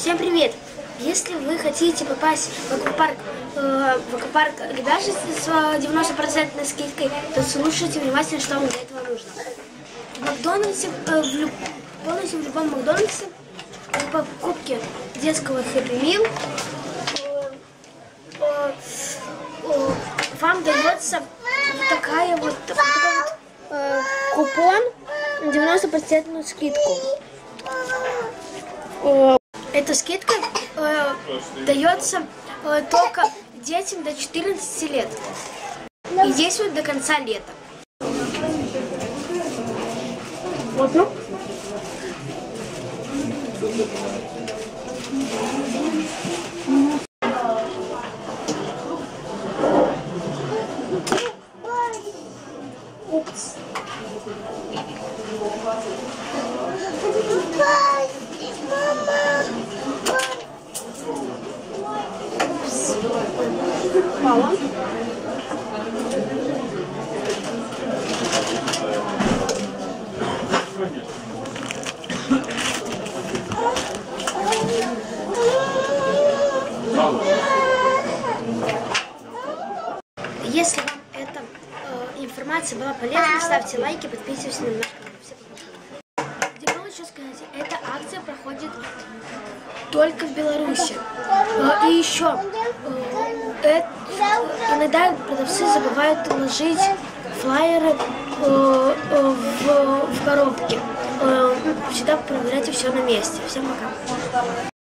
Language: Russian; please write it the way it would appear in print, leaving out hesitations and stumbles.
Всем привет! Если вы хотите попасть в аквапарк Лебяжий с 90% скидкой, то слушайте внимательно, что вам для этого нужно. В Макдональдсе, полностью в любом Макдональдсе при покупке детского Happy Meal вам дается такой вот купон на 90% скидку. Эта скидка дается только детям до 14 лет и действует до конца лета. Мало. Если вам эта информация была полезна, ставьте лайки, подписывайтесь на наш канал. Где было еще сказать, эта акция проходит только в Беларуси. И еще иногда продавцы забывают положить флаеры в коробки. Всегда проверяйте все на месте. Всем пока.